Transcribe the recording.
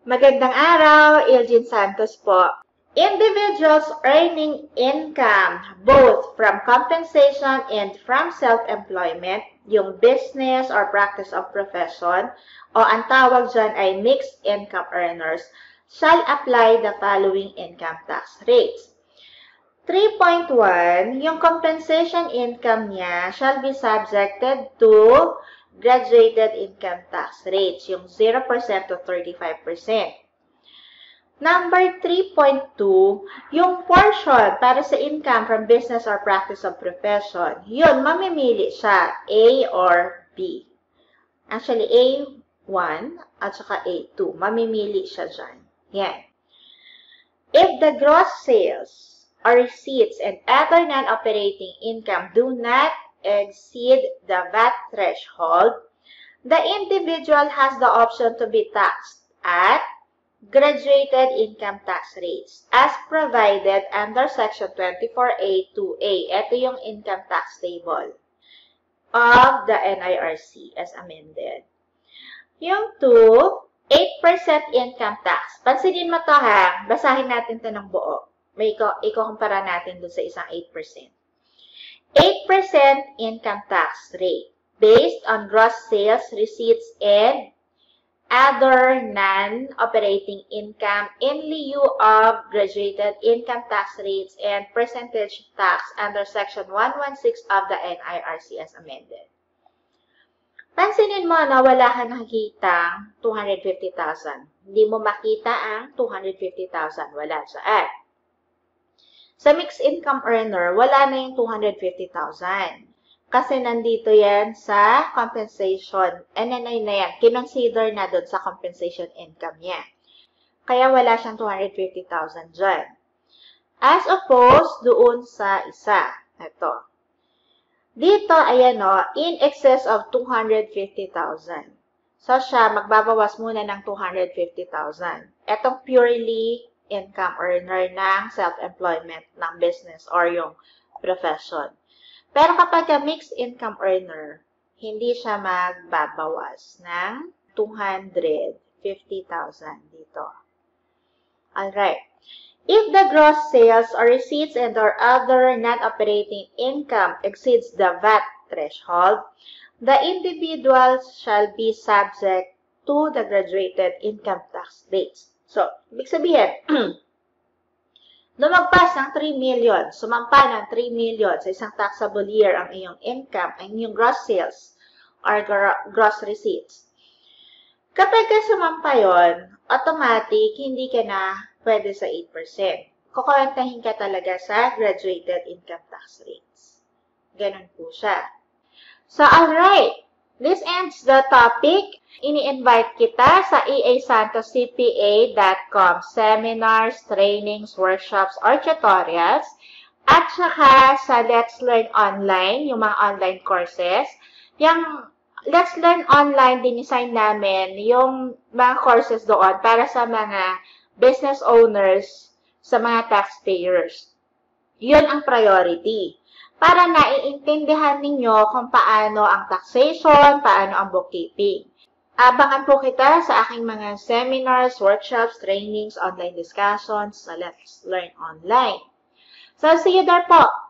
Magandang araw, Elgin Santos po. Individuals earning income both from compensation and from self-employment, yung business or practice of profession, o ang tawag dyan ay mixed income earners, shall apply the following income tax rates. 3.1, yung compensation income niya shall be subjected to graduated income tax rates, yung 0% to 35%. Number 3.2, yung portion para sa income from business or practice of profession, yun, mamimili siya, A or B. Actually, A1 at saka A2, mamimili siya dyan. Yan. If the gross sales or receipts and other non-operating income do not exceed the VAT threshold, the individual has the option to be taxed at graduated income tax rates as provided under Section 24A2A. Ito yung income tax table of the NIRC as amended. Yung 2, 8% income tax. Pansinin mo to ha, basahin natin to ng buo. May ikukumpara natin dun sa isang 8%. 8% income tax rate based on gross sales, receipts, and other non-operating income in lieu of graduated income tax rates and percentage tax under Section 116 of the NIRC as amended. Pansinin mo na wala ka nakikita 250,000. Hindi mo makita ang 250,000. Wala dyan. Sa mixed income earner, wala na yung 250,000. Kasi nandito yan sa compensation. NNI na yan. Kinonsider na doon sa compensation income niya. Kaya wala siyang 250,000 dyan. As opposed doon sa isa. Ito. Dito, ayan o, in excess of 250,000. So siya, magbabawas muna ng 250,000. Etong purely income earner ng self-employment ng business or yung profession. Pero kapag mixed income earner, hindi siya magbabawas ng 250,000 dito. Alright. If the gross sales or receipts and or other non-operating income exceeds the VAT threshold, the individual shall be subject to the graduated income tax rates. So, ibig sabihin, lumagpas ng 3 million, sumampa ng 3 million sa isang taxable year ang iyong income, ang iyong gross sales or gross receipts. Kapag sumampa yun, automatic, hindi ka na pwede sa 8%. Kukontahin ka talaga sa graduated income tax rates. Ganun po siya. So, alright. This ends the topic. Ini-invite kita sa easantoscpa.com seminars, trainings, workshops, or tutorials. At saka sa Let's Learn Online, yung mga online courses. Yung Let's Learn Online, dinisign namin yung mga courses doon para sa mga business owners, sa mga taxpayers. Yun ang priority. Para naiintindihan ninyo kung paano ang taxation, paano ang bookkeeping. Abangan po kita sa aking mga seminars, workshops, trainings, online discussions sa Let's Learn Online. So, see you there po!